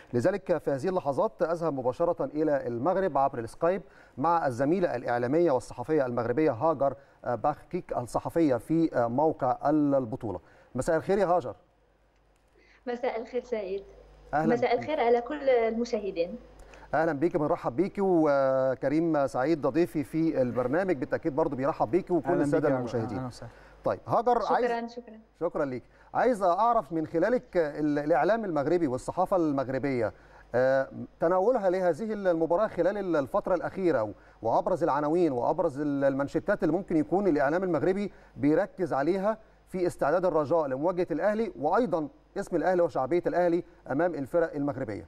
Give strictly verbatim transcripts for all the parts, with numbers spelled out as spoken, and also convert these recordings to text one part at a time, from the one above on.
لذلك في هذه اللحظات أذهب مباشرة إلى المغرب عبر السكايب مع الزميلة الإعلامية والصحفية المغربية هاجر باخكيك الصحفية في موقع البطولة. مساء الخير يا هاجر. مساء الخير سعيد. أهلا مساء الخير على كل المشاهدين. اهلا بيكي، بنرحب بيكي، وكريم سعيد ضيفي في البرنامج بالتاكيد برضو بيرحب بيكي وكل الساده المشاهدين. طيب هاجر، شكرا عايز شكرا شكرا ليك. عايز اعرف من خلالك الاعلام المغربي والصحافه المغربيه تناولها لهذه المباراه خلال الفتره الاخيره، وابرز العناوين وابرز المانشيتات اللي ممكن يكون الاعلام المغربي بيركز عليها في استعداد الرجاء لمواجهه الاهلي، وايضا اسم الاهلي وشعبيه الاهلي امام الفرق المغربيه.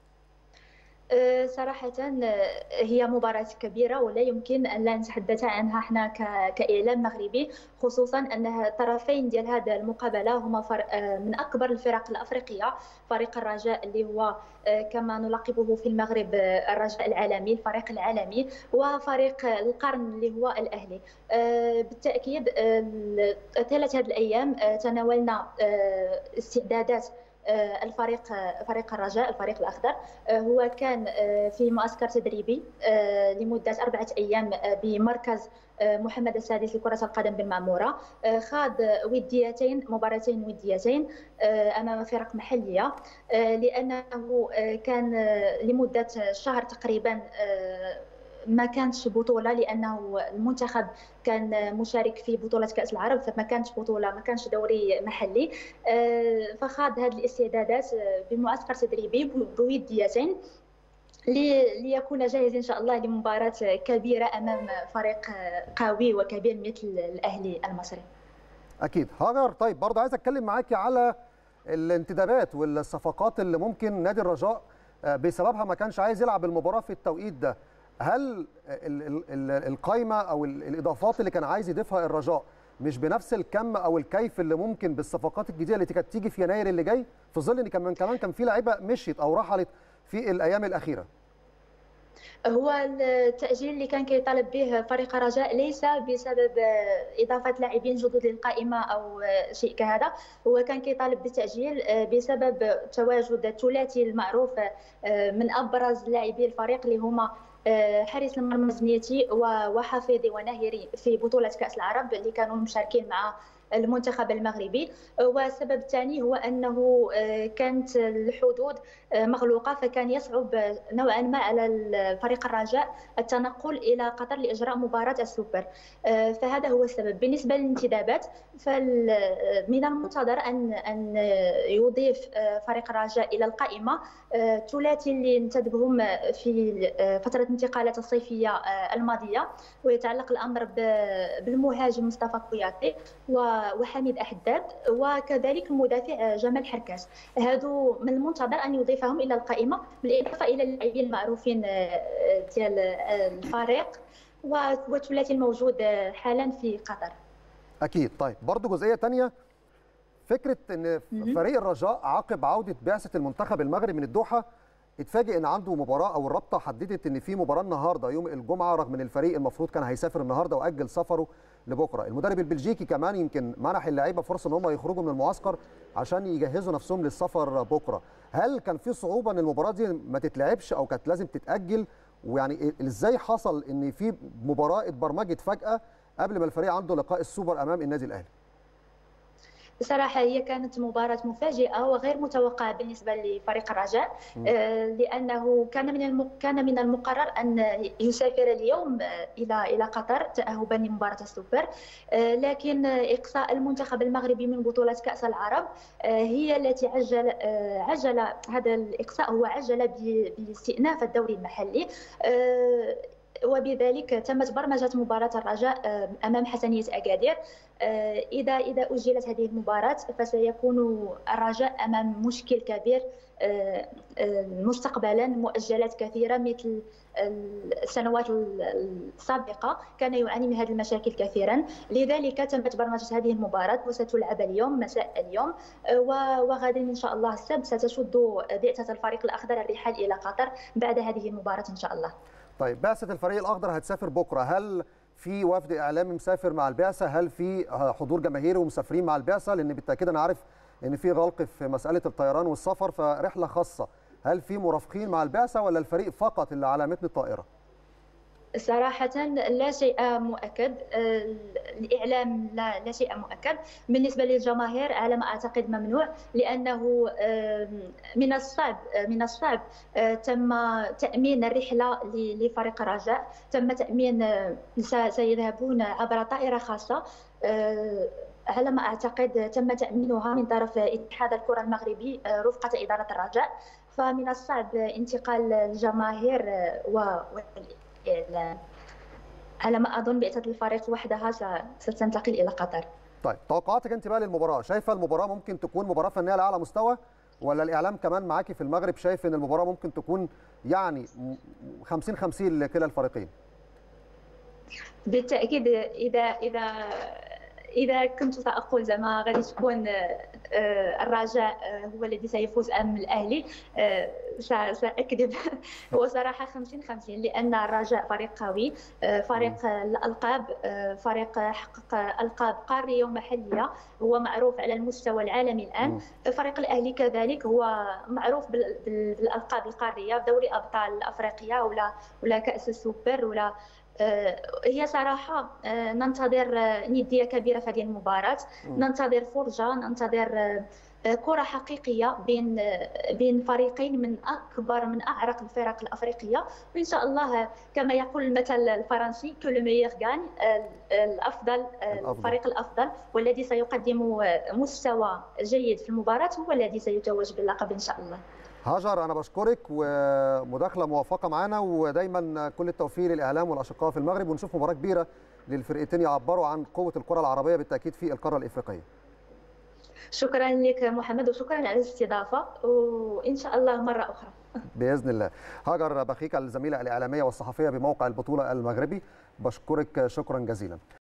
صراحة هي مباراة كبيرة ولا يمكن أن لا نتحدث عنها احنا كإعلام مغربي، خصوصا أن الطرفين ديال هذه المقابلة هما من أكبر الفرق الأفريقية. فريق الرجاء اللي هو كما نلقبه في المغرب الرجاء العالمي، الفريق العالمي، وفريق القرن اللي هو الأهلي. بالتأكيد طيلة هذه الأيام تناولنا استعدادات الفريق فريق الرجاء الفريق الأخضر. هو كان في معسكر تدريبي لمدة أربعة أيام بمركز محمد السادس لكرة القدم بالمعمورة. خاض وديتين مباراتين وديتين أمام فرق محلية، لأنه كان لمدة شهر تقريبا ما كانتش بطولة، لأنه المنتخب كان مشارك في بطولة كأس العرب، فما كانتش بطولة، ما كانش دوري محلي. فخاض هذه الاستعدادات بمعسكر تدريبي بوديتين ليكون جاهز إن شاء الله لمباراة كبيرة أمام فريق قوي وكبير مثل الأهلي المصري. أكيد. هاجر، طيب برضه عايز أتكلم معاكي على الانتدابات والصفقات اللي ممكن نادي الرجاء بسببها ما كانش عايز يلعب المباراة في التوقيت ده. هل القائمة أو الإضافات اللي كان عايز يضيفها الرجاء مش بنفس الكم أو الكيف اللي ممكن بالصفقات الجديدة اللي كانت تيجي في يناير اللي جاي، في ظل إن كمان كمان كان في لعيبة مشيت أو رحلت في الأيام الأخيرة؟ هو التأجيل اللي كان كيطالب به فريق الرجاء ليس بسبب إضافة لاعبين جدد للقائمة أو شيء كهذا، هو كان كيطالب بالتأجيل بسبب تواجد الثلاثي المعروف من أبرز لاعبي الفريق اللي هما حارس المرمى زنيتي وحفيظي وناهري في بطولة كأس العرب اللي كانوا مشاركين مع المنتخب المغربي. والسبب الثاني هو أنه كانت الحدود مغلوقة، فكان يصعب نوعا ما على فريق الرجاء التنقل إلى قطر لإجراء مباراة السوبر. فهذا هو السبب. بالنسبة للانتدابات، فمن المنتظر أن أن يضيف فريق الرجاء إلى القائمة الثلاثي اللي انتدبهم في فترة الانتقالات الصيفية الماضية، ويتعلق الأمر بالمهاجم مصطفى كوياتي وحميد أحداد، وكذلك المدافع جمال حركاس. هادو من المنتظر أن يضيفهم إلى القائمة، بالإضافة إلى اللاعبين المعروفين ديال الفريق والثلاثي الموجود حالا في قطر. أكيد. طيب برضو جزئية تانية، فكرة أن فريق الرجاء عقب عودة بعثة المنتخب المغربي من الدوحة اتفاجئ ان عنده مباراه، او الرابطه حددت ان في مباراه النهارده يوم الجمعه، رغم ان الفريق المفروض كان هيسافر النهارده واجل سفره لبكره. المدرب البلجيكي كمان يمكن منح اللعيبه فرصه ان هم يخرجوا من المعسكر عشان يجهزوا نفسهم للسفر بكره. هل كان في صعوبه ان المباراه دي ما تتلعبش او كانت لازم تتاجل؟ ويعني ازاي حصل ان في مباراه اتبرمجت فجاه قبل ما الفريق عنده لقاء السوبر امام النادي الاهلي؟ بصراحة هي كانت مباراة مفاجئة وغير متوقعة بالنسبة لفريق الرجاء، لأنه كان من كان من المقرر أن يسافر اليوم إلى إلى قطر تأهبا لمباراة السوبر، لكن إقصاء المنتخب المغربي من بطولة كأس العرب هي التي عجل عجل هذا الإقصاء هو عجل باستئناف الدوري المحلي، وبذلك تمت برمجة مباراة الرجاء أمام حسنية أكادير. إذا إذا أجلت هذه المباراة فسيكون الرجاء أمام مشكل كبير مستقبلا. مؤجلات كثيرة مثل السنوات السابقة كان يعاني من هذه المشاكل كثيرا، لذلك تمت برمجة هذه المباراة وستلعب اليوم مساء اليوم، وغدا إن شاء الله السبت ستشد بعثة الفريق الأخضر الرحال إلى قطر بعد هذه المباراة إن شاء الله. طيب بعثة الفريق الأخضر هتسافر بكرة، هل في وفد إعلامي مسافر مع البعثة؟ هل في حضور جماهيري ومسافرين مع البعثة؟ لأن بالتأكيد أنا عارف إن في غلق في مسألة الطيران والسفر، فرحلة خاصة هل في مرافقين مع البعثه ولا الفريق فقط اللي على متن الطائره؟ صراحة لا شيء مؤكد، الإعلام لا, لا شيء مؤكد. بالنسبة للجماهير على ما أعتقد ممنوع، لأنه من الصعب من الصعب تم تأمين الرحلة لفريق الرجاء، تم تأمين سيذهبون عبر طائرة خاصة على ما أعتقد تم تأمينها من طرف اتحاد الكرة المغربي رفقة إدارة الرجاء، فمن الصعب انتقال الجماهير و على ما أظن بعثة الفريق وحدها ستنتقل إلى قطر. طيب توقعاتك أنت بقى للمباراة، شايفة المباراة ممكن تكون مباراة فنية على أعلى مستوى، ولا الإعلام كمان معاكي في المغرب شايف إن المباراة ممكن تكون يعني خمسين خمسين لكلا الفريقين؟ بالتأكيد إذا إذا إذا كنت سأقول زعما غادي تكون الرجاء هو الذي سيفوز أم الأهلي سأكذب. هو صراحة خمسين خمسين، لأن الرجاء فريق قوي، فريق الألقاب، فريق حقق ألقاب قارية ومحلية، هو معروف على المستوى العالمي الآن. فريق الأهلي كذلك هو معروف بالألقاب القارية، دوري أبطال أفريقيا ولا ولا كأس السوبر ولا. هي صراحة ننتظر ندية كبيرة في هذه المباراة، ننتظر فرجة، ننتظر كرة حقيقية بين بين فريقين من أكبر من أعرق الفرق الأفريقية، وإن شاء الله كما يقول المثل الفرنسي كل ميغ غان، الأفضل الفريق الأفضل والذي سيقدم مستوى جيد في المباراة هو الذي سيتوج باللقب إن شاء الله. هاجر أنا بشكرك ومداخلة موفقة معنا، ودايما كل التوفيق للإعلام والأشقاء في المغرب، ونشوف مباراة كبيرة للفرقتين يعبروا عن قوة الكرة العربية بالتأكيد في القارة الإفريقية. شكرا لك محمد وشكرا على الاستضافة، وإن شاء الله مرة أخرى بإذن الله. هاجر بخيكة الزميلة الإعلامية والصحفية بموقع البطولة المغربي، بشكرك شكرا جزيلا.